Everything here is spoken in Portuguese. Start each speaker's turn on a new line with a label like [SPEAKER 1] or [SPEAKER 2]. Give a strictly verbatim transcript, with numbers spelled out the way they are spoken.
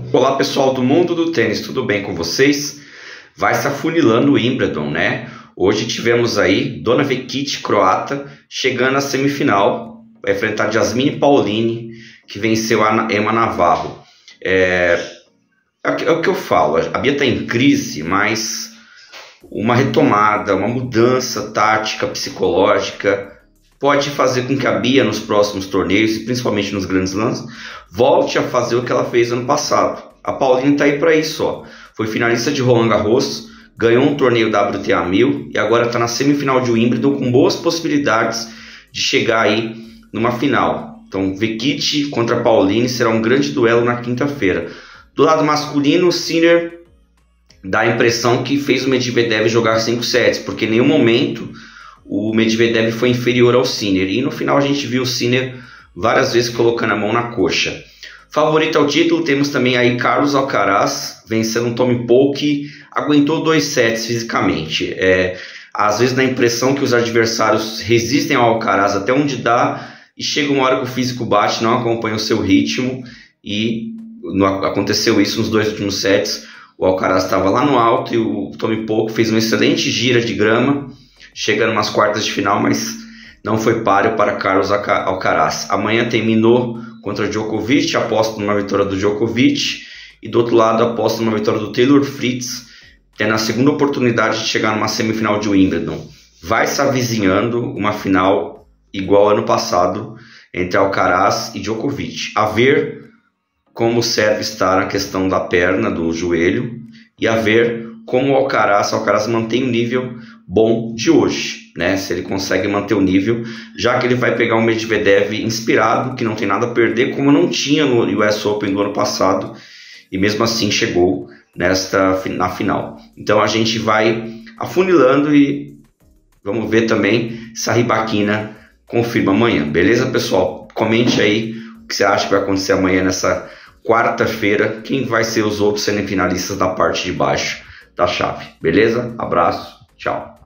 [SPEAKER 1] Olá pessoal do mundo do tênis, tudo bem com vocês? Vai se afunilando o Wimbledon, né? Hoje tivemos aí Dona Vekic, croata, chegando à semifinal, vai enfrentar Jasmine Paolini, que venceu a Emma Navarro. É, é o que eu falo, a Bia está em crise, mas uma retomada, uma mudança tática, psicológica, pode fazer com que a Bia nos próximos torneios, principalmente nos grandes lãs, volte a fazer o que ela fez ano passado. A Paolini está aí para isso, ó. Foi finalista de Roland Garros, ganhou um torneio W T A mil e agora está na semifinal de Wimbledon com boas possibilidades de chegar aí numa final. Então, Vekic contra Paolini será um grande duelo na quinta-feira. Do lado masculino, o Sinner dá a impressão que fez o Medvedev jogar cinco sets, porque em nenhum momento o Medvedev foi inferior ao Sinner. E no final a gente viu o Sinner várias vezes colocando a mão na coxa. Favorito ao título, temos também aí Carlos Alcaraz, vencendo um Tommy Paul que aguentou dois sets fisicamente. É, às vezes dá a impressão que os adversários resistem ao Alcaraz até onde dá, e chega uma hora que o físico bate, não acompanha o seu ritmo, e no, aconteceu isso nos dois últimos sets. O Alcaraz estava lá no alto e o Tommy Paul fez uma excelente gira de grama, chega nas quartas de final, mas não foi páreo para Carlos Alcaraz. Amanhã tem Minot contra Djokovic, aposto numa vitória do Djokovic, e do outro lado aposto numa vitória do Taylor Fritz, tendo a segunda oportunidade de chegar numa semifinal de Wimbledon. Vai se avizinhando uma final igual ano passado entre Alcaraz e Djokovic. A ver como o serve está na questão da perna, do joelho, e a ver como o Alcaraz, o Alcaraz mantém o nível bom de hoje, né? Se ele consegue manter o nível, já que ele vai pegar um Medvedev inspirado, que não tem nada a perder, como não tinha no U S Open do ano passado, e mesmo assim chegou nesta, na final. Então a gente vai afunilando e vamos ver também se a Rybakina confirma amanhã, beleza, pessoal? Comente aí o que você acha que vai acontecer amanhã nessa quarta-feira, quem vai ser os outros semifinalistas da parte de baixo da chave, beleza? Abraço, tchau.